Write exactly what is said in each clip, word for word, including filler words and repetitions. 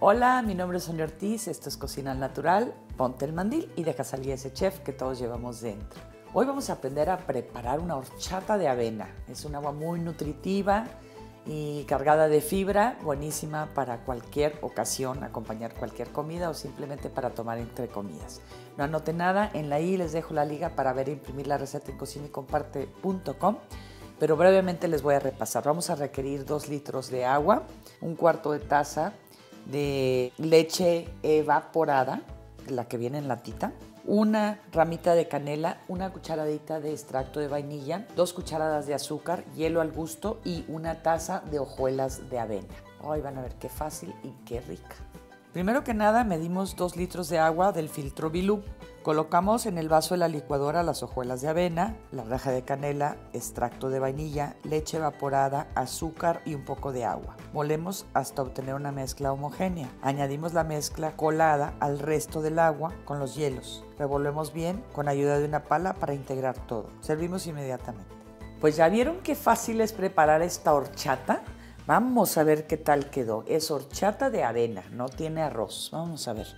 Hola, mi nombre es Sonia Ortiz, esto es Cocina al Natural. Ponte el mandil y deja salir ese chef que todos llevamos dentro. Hoy vamos a aprender a preparar una horchata de avena. Es un agua muy nutritiva y cargada de fibra, buenísima para cualquier ocasión, acompañar cualquier comida o simplemente para tomar entre comidas. No anoten nada, en la i les dejo la liga para ver e imprimir la receta en cocina y comparte punto com. Pero brevemente les voy a repasar. Vamos a requerir dos litros de agua, un cuarto de taza de leche evaporada, la que viene en latita, una ramita de canela, una cucharadita de extracto de vainilla, dos cucharadas de azúcar, hielo al gusto y una taza de hojuelas de avena. Hoy van a ver qué fácil y qué rica. Primero que nada medimos dos litros de agua del filtro Bilú. Colocamos en el vaso de la licuadora las hojuelas de avena, la raja de canela, extracto de vainilla, leche evaporada, azúcar y un poco de agua. Molemos hasta obtener una mezcla homogénea. Añadimos la mezcla colada al resto del agua con los hielos. Revolvemos bien con ayuda de una pala para integrar todo. Servimos inmediatamente. Pues ya vieron qué fácil es preparar esta horchata. Vamos a ver qué tal quedó. Es horchata de avena, no tiene arroz. Vamos a ver.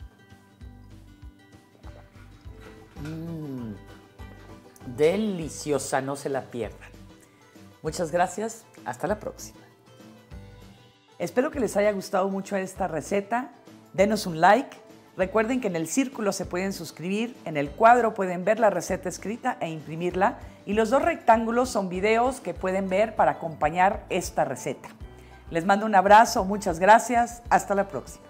Mmm, deliciosa, no se la pierdan. Muchas gracias, hasta la próxima. Espero que les haya gustado mucho esta receta. Denos un like. Recuerden que en el círculo se pueden suscribir, en el cuadro pueden ver la receta escrita e imprimirla y los dos rectángulos son videos que pueden ver para acompañar esta receta. Les mando un abrazo, muchas gracias, hasta la próxima.